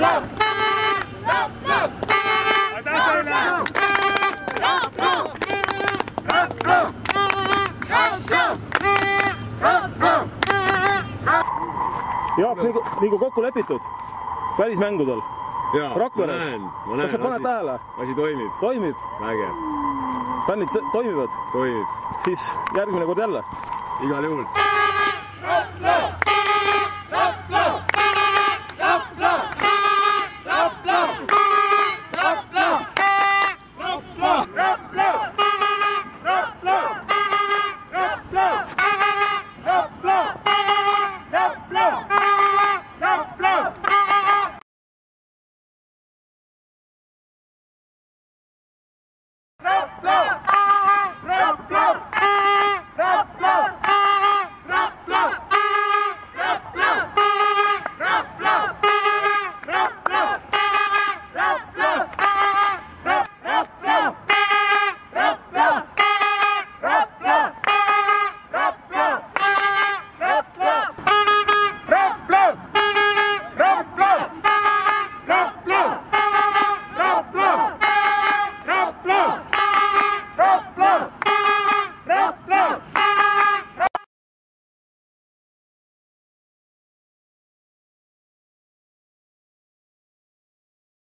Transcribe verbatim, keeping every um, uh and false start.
Jaak, nagu kokku lepitud välismängudel Rakveres. Kas sa paned tähele? Asi toimib. Toimib? Vägev. Bändid toimivad? Toimib. Siis järgmine kord jälle? Igal juhul. No, no.